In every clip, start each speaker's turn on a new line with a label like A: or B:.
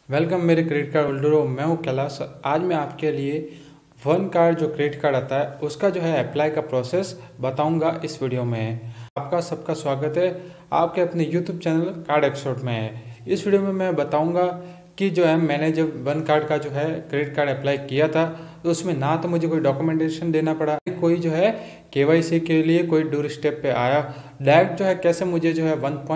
A: Welcome मेरे credit card होल्डरों। मैं हूँ कैलाश। आज मैं आपके लिए वन कार्ड जो क्रेडिट कार्ड आता है उसका जो है अप्लाई का प्रोसेस बताऊंगा इस वीडियो में। आपका सबका स्वागत है आपके अपने यूट्यूब चैनल कार्ड एपिसोड में। इस वीडियो में मैं बताऊंगा कि जो है मैंने जब वन कार्ड का जो है क्रेडिट कार्ड अप्लाई किया था तो उसमें ना तो मुझे कोई डॉक्यूमेंटेशन देना पड़ा, कोई जो है केवाईसी के लिए कोई डोर स्टेप पे आया। डायरेक्ट जो है कैसे मुझे जो है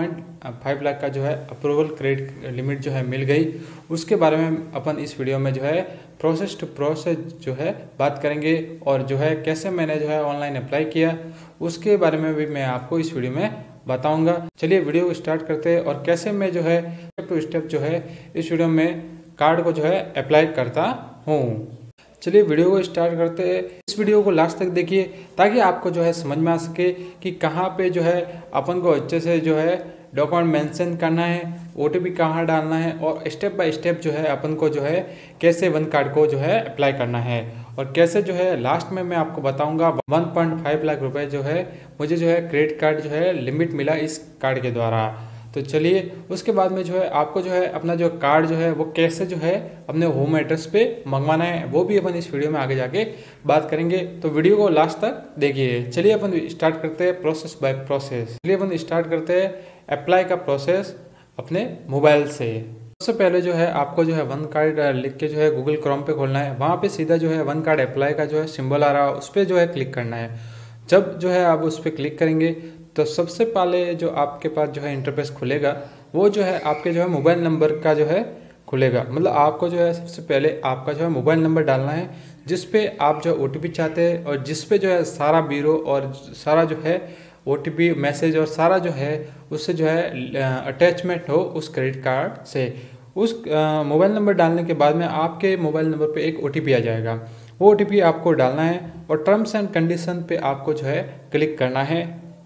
A: 1.5 लाख का जो है अप्रूवल क्रेडिट लिमिट जो है मिल गई, उसके बारे में अपन इस वीडियो में जो है प्रोसेस टू प्रोसेस जो है बात करेंगे। और जो है कैसे मैंने जो है ऑनलाइन अप्लाई किया उसके बारे में भी मैं आपको इस वीडियो में बताऊंगा। चलिए वीडियो को स्टार्ट करते हैं और कैसे मैं जो है स्टेप टू स्टेप जो है इस वीडियो में कार्ड को जो है अप्लाई करता हूँ। चलिए वीडियो को स्टार्ट करते हैं। इस वीडियो को लास्ट तक देखिए ताकि आपको जो है समझ में आ सके कि कहाँ पे जो है अपन को अच्छे से जो है डॉक्यूमेंट मेंशन करना है, ओटीपी कहाँ डालना है और स्टेप बाय स्टेप जो है अपन को जो है कैसे वन कार्ड को जो है अप्लाई करना है और कैसे जो है लास्ट में मैं आपको बताऊंगा 1.5 लाख रुपए जो है मुझे जो है क्रेडिट कार्ड जो है लिमिट मिला इस कार्ड के द्वारा। तो चलिए उसके बाद में जो है आपको जो है अपना जो कार्ड जो है वो कैसे जो है अपने होम एड्रेस पे मंगवाना है वो भी अपन इस वीडियो में आगे जाके बात करेंगे। तो वीडियो को लास्ट तक देखिए। चलिए अपन स्टार्ट करते हैं प्रोसेस बाय प्रोसेस। चलिए अपन स्टार्ट करते हैं अप्लाई का प्रोसेस अपने मोबाइल से। सबसे पहले जो है आपको जो है वन कार्ड लिख के जो है गूगल क्रोम पे खोलना है। वहाँ पे सीधा जो है वन कार्ड अप्लाई का जो है सिंबल आ रहा है उस पर जो है क्लिक करना है। जब जो है आप उस पर क्लिक करेंगे तो सबसे पहले जो आपके पास जो है इंटरफेस खुलेगा वो जो है आपके जो है मोबाइल नंबर का जो है खुलेगा। मतलब आपको जो है सबसे पहले आपका जो है मोबाइल नंबर डालना है जिस पे आप जो ओटीपी चाहते हैं और जिस पे जो है सारा ब्यूरो और सारा जो है ओटीपी मैसेज और सारा जो है उससे जो है अटैचमेंट हो उस क्रेडिट कार्ड से। उस मोबाइल नंबर डालने के बाद में आपके मोबाइल नंबर पे एक ओटीपी आ जाएगा। वो ओटीपी आपको डालना है और टर्म्स एंड कंडीशन पे आपको जो है क्लिक करना है।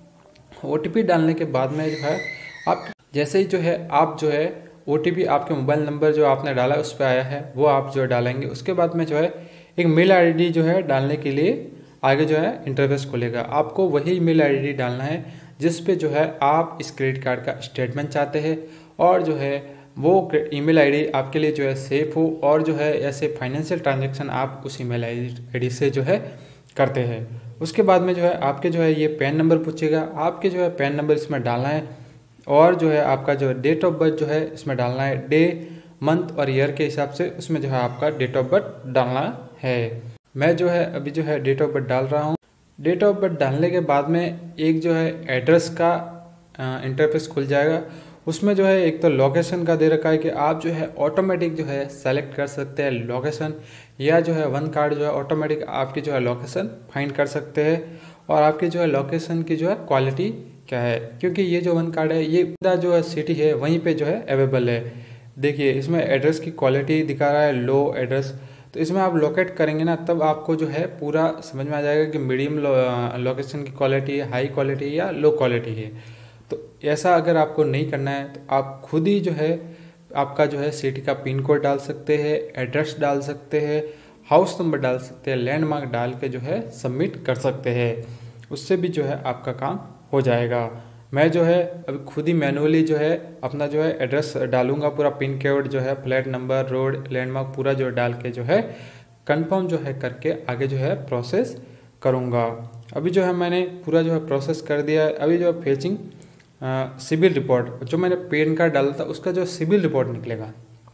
A: ओटीपी डालने के बाद में जो है आप जैसे ही जो है आप जो है ओटीपी आपके मोबाइल नंबर जो आपने डाला उस पर आया है वो आप जो डालेंगे। उसके बाद में जो है एक मेल आईडी जो है डालने के लिए आगे जो है इंटरफेस खुलेगा। आपको वही मेल आईडी डालना है जिस पे जो है आप इस क्रेडिट कार्ड का स्टेटमेंट चाहते हैं और जो है वो ईमेल आईडी आपके लिए जो है सेफ हो और जो है ऐसे फाइनेंशियल ट्रांजेक्शन आप उस ईमेल आईडी से जो है करते हैं। उसके बाद में जो है आपके जो है ये पैन नंबर पूछेगा, आपके जो है पैन नंबर इसमें डालना है और जो है आपका जो डेट ऑफ बर्थ जो है इसमें डालना है। डे मंथ और ईयर के हिसाब से उसमें जो है आपका डेट ऑफ बर्थ डालना है। मैं जो है अभी जो है डेट ऑफ बर्थ डाल रहा हूँ। डेट ऑफ बर्थ डालने के बाद में एक जो है एड्रेस का इंटरफेस खुल जाएगा। उसमें जो है एक तो लोकेशन का दे रखा है कि आप जो है ऑटोमेटिक जो है सेलेक्ट कर सकते हैं लोकेशन, या जो है वन कार्ड जो है ऑटोमेटिक आपकी जो है लोकेशन फाइंड कर सकते हैं और आपकी जो है लोकेशन की जो है क्वालिटी क्या है, क्योंकि ये जो वन कार्ड है ये जो है सिटी है वहीं पे जो है अवेलेबल है। देखिए इसमें एड्रेस की क्वालिटी दिखा रहा है लो एड्रेस, तो इसमें आप लोकेट करेंगे ना तब आपको जो है पूरा समझ में आ जाएगा कि मीडियम लोकेशन की क्वालिटी है, हाई क्वालिटी या लो क्वालिटी है। तो ऐसा अगर आपको नहीं करना है तो आप खुद ही जो है आपका जो है सिटी का पिन कोड डाल सकते हैं, एड्रेस डाल सकते हैं, हाउस नंबर डाल सकते हैं, लैंडमार्क डाल के जो है सबमिट कर सकते हैं। उससे भी जो है आपका काम हो जाएगा। मैं जो है अभी खुद ही मैनुअली जो है अपना जो है एड्रेस डालूंगा, पूरा पिन कोड जो है फ्लैट नंबर रोड लैंडमार्क पूरा जो डाल के जो है कंफर्म जो है करके आगे जो है प्रोसेस करूँगा। अभी जो है मैंने पूरा जो है प्रोसेस कर दिया है। अभी जो है फेचिंग सिबिल रिपोर्ट जो मैंने पैन कार्ड डाला था उसका जो सिबिल रिपोर्ट निकलेगा।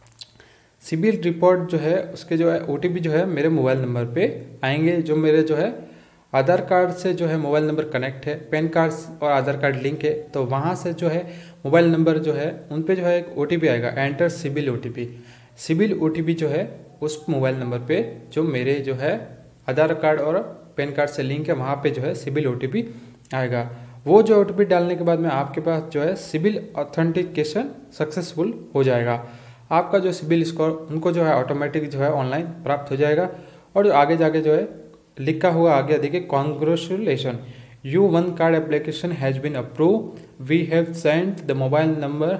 A: सिबिल रिपोर्ट जो है उसके जो है ओटीपी जो है मेरे मोबाइल नंबर पे आएंगे। जो मेरे जो है आधार कार्ड से जो है मोबाइल नंबर कनेक्ट है, पैन कार्ड और आधार कार्ड लिंक है, तो वहाँ से जो है मोबाइल नंबर जो है उन पे जो है एक ओटीपी आएगा, enter CIBIL OTP. CIBIL OTP जो है उस मोबाइल नंबर पे जो मेरे जो है आधार कार्ड और पैन कार्ड से लिंक है वहाँ पे जो है सिबिल ओटीपी आएगा। वो जो ओटीपी डालने के बाद में आपके पास जो है सिबिल ऑथेंटिकेशन सक्सेसफुल हो जाएगा। आपका जो सिबिल स्कोर उनको जो है ऑटोमेटिक जो है ऑनलाइन प्राप्त हो जाएगा। और जो आगे जाके जो है लिखा हुआ आगे देखिए, congratulation you one card application has been approve, we have sent the mobile number,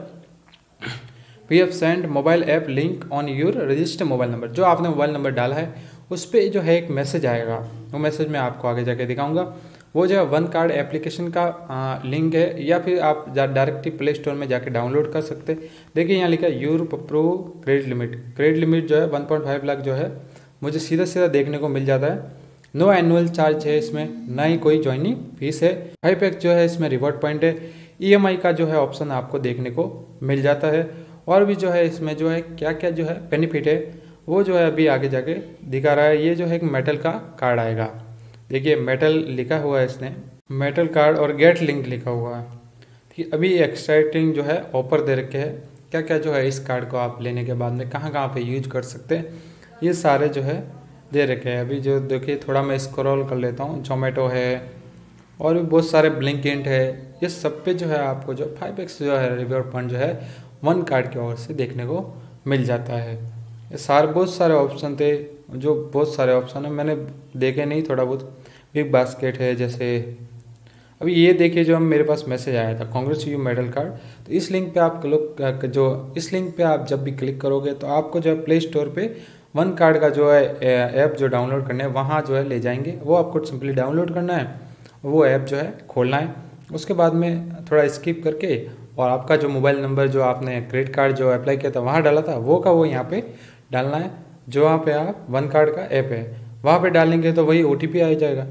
A: we have send mobile app link on your registered mobile number. जो आपने मोबाइल नंबर डाला है उस पर जो है एक मैसेज आएगा, वो मैसेज मैं आपको आगे जाके दिखाऊंगा। वो जो है वन कार्ड एप्लीकेशन का लिंक है, या फिर आप डायरेक्टली प्ले स्टोर में जाके डाउनलोड कर सकते। देखिए यहाँ लिखा है Europe pro credit limit. Credit limit जो है 1.5 लाख जो है मुझे सीधा सीधा देखने को मिल जाता है। नो एनुअल चार्ज है इसमें, ना ही कोई ज्वाइनिंग फीस है। 5x जो है इसमें रिवॉर्ड पॉइंट है। EMI का जो है ऑप्शन आपको देखने को मिल जाता है। और भी जो है इसमें जो है क्या क्या जो है बेनिफिट है वो जो है अभी आगे जाके दिखा रहा है। ये जो है एक मेटल का कार्ड आएगा। देखिए मेटल लिखा हुआ है इसने, मेटल कार्ड और गेट लिंक लिखा हुआ है। ठीक, अभी एक्साइटिंग जो है ऑफर दे रखे हैं। क्या क्या जो है इस कार्ड को आप लेने के बाद में कहाँ कहाँ पे यूज कर सकते हैं, ये सारे जो है दे रखे हैं। अभी जो देखिए थोड़ा मैं स्क्रॉल कर लेता हूँ, जोमेटो है और भी बहुत सारे ब्लिंकिट है। ये सब पे जो है आपको जो 5x जो है रिवॉर्ड पॉइंट जो है वन कार्ड की ओर से देखने को मिल जाता है। ये सारे बहुत सारे ऑप्शन थे, जो बहुत सारे ऑप्शन है मैंने देखे नहीं, थोड़ा बहुत। बिग बास्केट है जैसे। अभी ये देखिए जो मेरे पास मैसेज आया था, कांग्रेस यू मेडल कार्ड। तो इस लिंक पे आप लोग जो इस लिंक पे आप जब भी क्लिक करोगे तो आपको जो है प्ले स्टोर पे वन कार्ड का जो है ऐप जो डाउनलोड करना है वहाँ जो है ले जाएंगे। वो आपको सिंपली डाउनलोड करना है, वो ऐप जो है खोलना है। उसके बाद में थोड़ा स्किप करके और आपका जो मोबाइल नंबर जो आपने क्रेडिट कार्ड जो अप्लाई किया था वहाँ डाला था वो का वो यहाँ पे डालना है। जो वहाँ पे आप वन कार्ड का ऐप है वहाँ पे डालेंगे तो वही OTP आ जाएगा।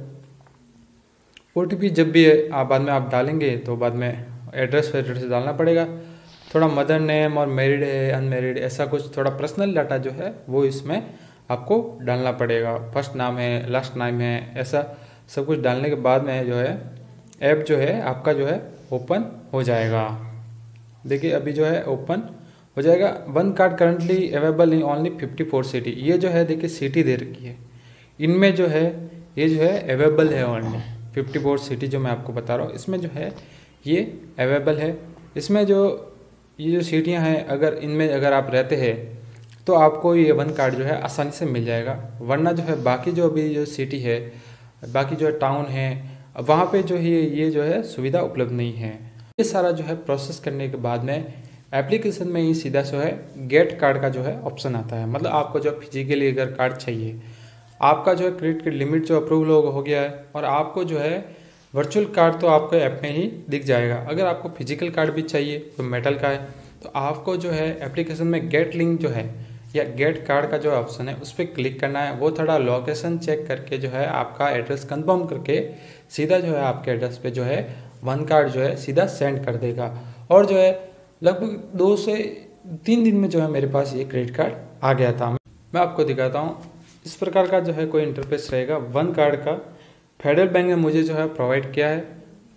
A: OTP जब भी आप बाद में आप डालेंगे तो बाद में एड्रेस डालना पड़ेगा। थोड़ा मदर नेम और मैरिड है अनमैरिड ऐसा कुछ थोड़ा पर्सनल डाटा जो है वो इसमें आपको डालना पड़ेगा। फर्स्ट नाम है, लास्ट नाम है, ऐसा सब कुछ डालने के बाद में जो है ऐप जो है आपका जो है ओपन हो जाएगा। देखिए अभी जो है ओपन हो जाएगा। One card currently available in only 54 city. ये जो है देखिए सिटी दे रखी है, इनमें जो है ये जो है अवेलेबल है ओनली 54 सिटी जो मैं आपको बता रहा हूँ, इसमें जो है ये अवेलेबल है। इसमें जो ये जो सिटियाँ हैं अगर इनमें अगर आप रहते हैं तो आपको ये वन कार्ड जो है आसानी से मिल जाएगा। वरना जो है बाकी जो अभी जो सिटी है, बाकी जो टाउन है, वहाँ पे जो है ये जो है सुविधा उपलब्ध नहीं है। ये सारा जो है प्रोसेस करने के बाद में एप्लीकेशन में ही सीधा जो है गेट कार्ड का जो है ऑप्शन आता है। मतलब आपको जो फिजिकली अगर कार्ड चाहिए, आपका जो है क्रेडिट कार्ड लिमिट जो अप्रूवल हो गया है और आपको जो है वर्चुअल कार्ड तो आपको ऐप में ही दिख जाएगा। अगर आपको फिजिकल कार्ड भी चाहिए तो मेटल का है तो आपको जो है एप्लीकेशन में गेट लिंक जो है या गेट कार्ड का जो ऑप्शन है उस पर क्लिक करना है। वो थोड़ा लोकेशन चेक करके जो है आपका एड्रेस कंफर्म करके सीधा जो है आपके एड्रेस पे जो है वन कार्ड जो है सीधा सेंड कर देगा। और जो है लगभग 2 से 3 दिन में जो है मेरे पास ये क्रेडिट कार्ड आ गया था। मैं आपको दिखाता हूँ इस प्रकार का जो है कोई इंटरफेस रहेगा वन कार्ड का। फेडरल बैंक ने मुझे जो है प्रोवाइड किया है।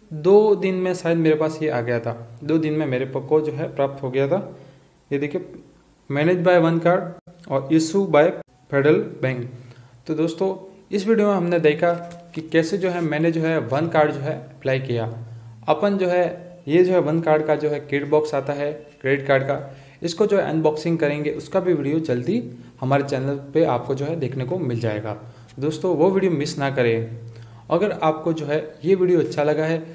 A: 2 दिन में शायद मेरे पास ये आ गया था, 2 दिन में मेरे को जो है प्राप्त हो गया था। ये देखिए मैनेज बाय वन कार्ड और इशू बाय फेडरल बैंक। तो दोस्तों इस वीडियो में हमने देखा कि कैसे जो है मैंने जो है वन कार्ड जो है अप्लाई किया। अपन जो है ये जो है वन कार्ड का जो है किट बॉक्स आता है क्रेडिट कार्ड का, इसको जो है अनबॉक्सिंग करेंगे, उसका भी वीडियो जल्दी हमारे चैनल पे आपको जो है देखने को मिल जाएगा। दोस्तों वो वीडियो मिस ना करें। अगर आपको जो है ये वीडियो अच्छा लगा है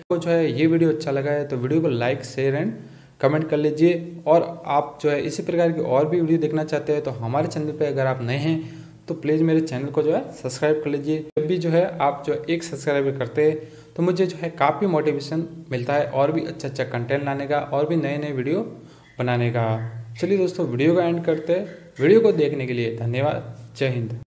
A: तो वीडियो को लाइक शेयर एंड कमेंट कर लीजिए। और आप जो है इसी प्रकार की और भी वीडियो देखना चाहते हैं तो हमारे चैनल पे अगर आप नए हैं तो प्लीज़ मेरे चैनल को जो है सब्सक्राइब कर लीजिए। जब भी जो है आप जो एक सब्सक्राइब करते हैं तो मुझे जो है काफ़ी मोटिवेशन मिलता है और भी अच्छा कंटेंट लाने का और भी नए नए वीडियो बनाने का। चलिए दोस्तों वीडियो का एंड करते हैं। वीडियो को देखने के लिए धन्यवाद। जय हिंद।